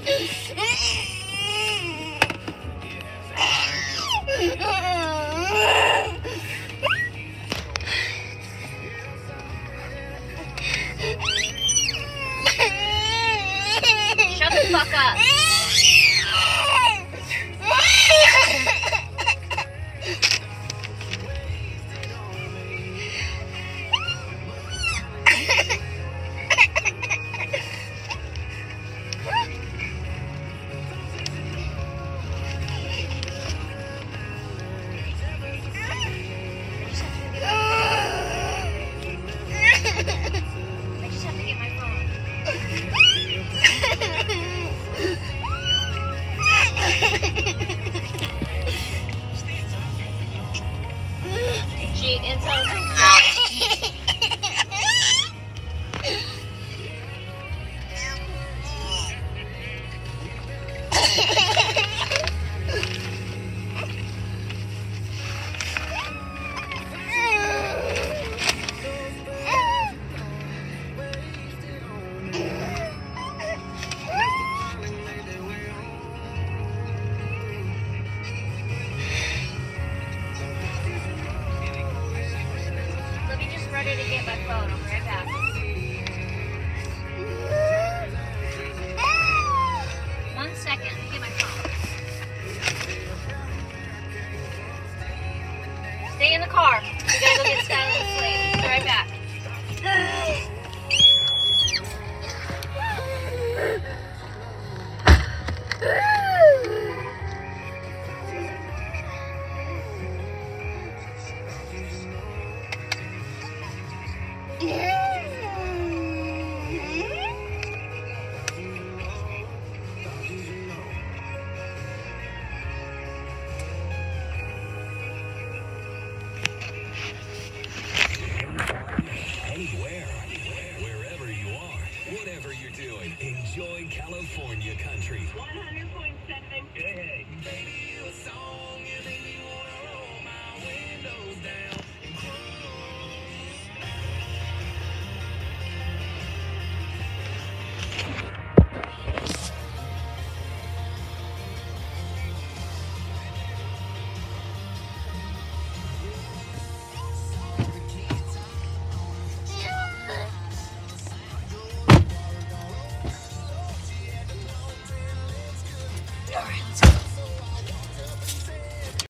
Shut the fuck up. Ready to get my phone. I'll be right back. One second. Let me get my phone. Stay in the car. We gotta go get Skylar to sleep. I'll be right back. Wherever you are, whatever you're doing, enjoy California country. 100.7